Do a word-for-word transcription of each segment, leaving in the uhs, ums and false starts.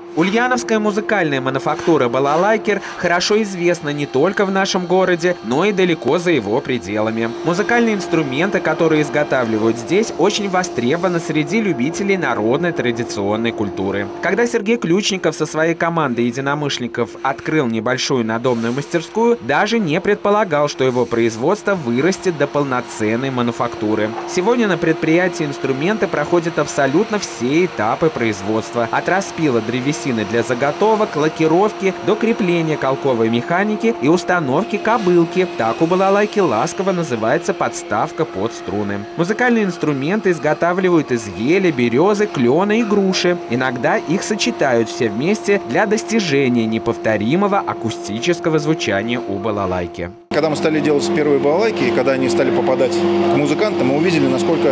Ульяновская музыкальная мануфактура «Балалайкер» хорошо известна не только в нашем городе, но и далеко за его пределами. Музыкальные инструменты, которые изготавливают здесь, очень востребованы среди любителей народной традиционной культуры. Когда Сергей Ключников со своей командой единомышленников открыл небольшую надомную мастерскую, даже не предполагал, что его производство вырастет до полноценной мануфактуры. Сегодня на предприятии инструменты проходят абсолютно все этапы производства, от распила древесины для заготовок, лакировки до крепления колковой механики и установки кобылки. Так у балалайки ласково называется подставка под струны. Музыкальные инструменты изготавливают из ели, березы, клена и груши. Иногда их сочетают все вместе для достижения неповторимого акустического звучания у балалайки. Когда мы стали делать первые балалайки, и когда они стали попадать к музыкантам, мы увидели, насколько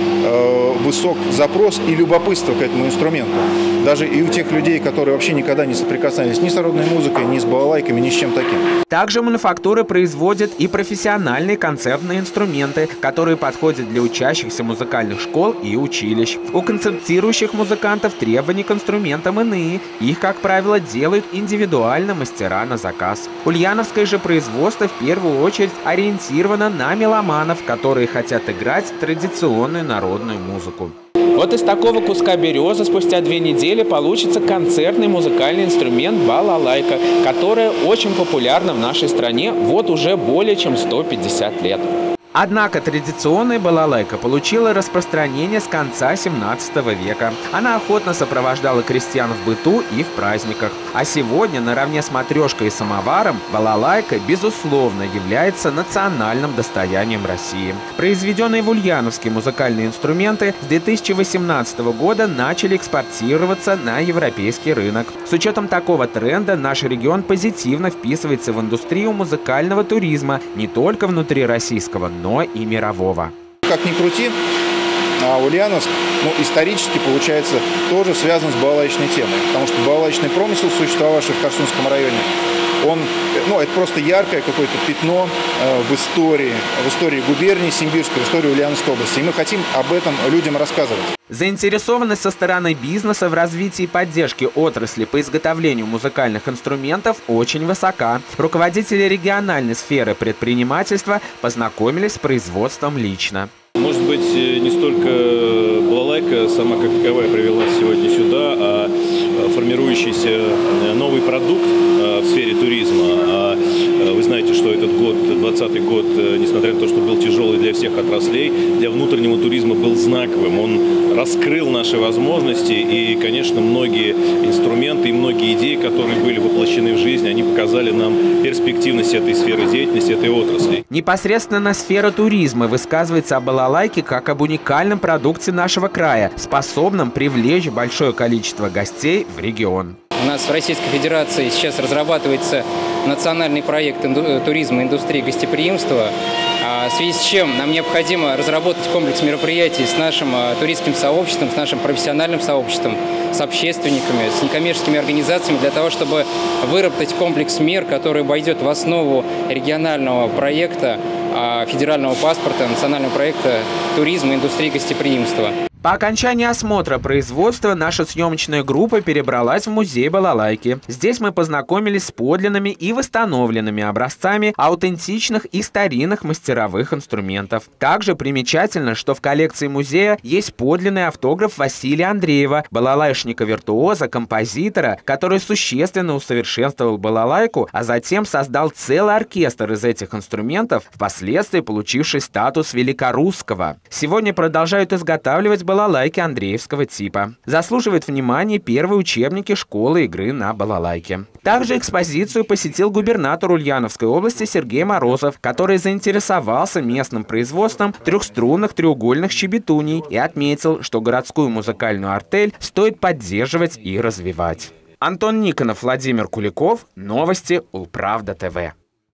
э, высок запрос и любопытство к этому инструменту. Даже и у тех людей, которые вообще никогда не соприкасались ни с народной музыкой, ни с балалайками, ни с чем таким. Также мануфактура производит и профессиональные концертные инструменты, которые подходят для учащихся музыкальных школ и училищ. У концертирующих музыкантов требования к инструментам иные. Их, как правило, делают индивидуально мастера на заказ. Ульяновское же производство в первую В первую очередь ориентирована на меломанов, которые хотят играть традиционную народную музыку. Вот из такого куска березы спустя две недели получится концертный музыкальный инструмент балалайка, которая очень популярна в нашей стране вот уже более чем сто пятьдесят лет. Однако традиционная балалайка получила распространение с конца семнадцатого века. Она охотно сопровождала крестьян в быту и в праздниках. А сегодня, наравне с матрешкой и самоваром, балалайка, безусловно, является национальным достоянием России. Произведенные в Ульяновске музыкальные инструменты с две тысячи восемнадцатого года начали экспортироваться на европейский рынок. С учетом такого тренда наш регион позитивно вписывается в индустрию музыкального туризма не только внутрироссийского, но но и мирового. Как ни крути, а Ульяновск, ну, исторически, получается, тоже связан с балалайчной темой. Потому что балалайчный промысел, существовавший в Корсунском районе, он, ну, это просто яркое какое-то пятно э, в истории, в истории губернии Симбирской, в истории Ульяновской области. И мы хотим об этом людям рассказывать. Заинтересованность со стороны бизнеса в развитии и поддержке отрасли по изготовлению музыкальных инструментов очень высока. Руководители региональной сферы предпринимательства познакомились с производством лично. Может быть, не столько балалайка сама как таковая привела сегодня сюда, а формирующийся новый продукт в сфере туризма. Вы знаете, что этот год, двадцатый год, несмотря на то, что был тяжелый для всех отраслей, для внутреннего туризма был знаковым. Он раскрыл наши возможности, и, конечно, многие инструменты и многие идеи, которые были воплощены в жизнь, они показали нам перспективность этой сферы деятельности, этой отрасли. Непосредственно сфера туризма высказывается о балалайке как об уникальном продукте нашего края, способном привлечь большое количество гостей в регион. У нас в Российской Федерации сейчас разрабатывается национальный проект туризма, индустрии гостеприимства, в связи с чем нам необходимо разработать комплекс мероприятий с нашим туристским сообществом, с нашим профессиональным сообществом, с общественниками, с некоммерческими организациями для того, чтобы выработать комплекс мер, который войдет в основу регионального проекта, федерального паспорта, национального проекта туризма, индустрии гостеприимства. По окончании осмотра производства наша съемочная группа перебралась в музей балалайки. Здесь мы познакомились с подлинными и восстановленными образцами аутентичных и старинных мастеровых инструментов. Также примечательно, что в коллекции музея есть подлинный автограф Василия Андреева, балалайшника-виртуоза, композитора, который существенно усовершенствовал балалайку, а затем создал целый оркестр из этих инструментов, впоследствии получивший статус великорусского. Сегодня продолжают изготавливать балалайки балалайки андреевского типа. Заслуживает внимания первые учебники школы игры на балалайке. Также экспозицию посетил губернатор Ульяновской области Сергей Морозов, который заинтересовался местным производством трехструнных треугольных щебетуней и отметил, что городскую музыкальную артель стоит поддерживать и развивать. Антон Никонов, Владимир Куликов. Новости Улправда ТВ.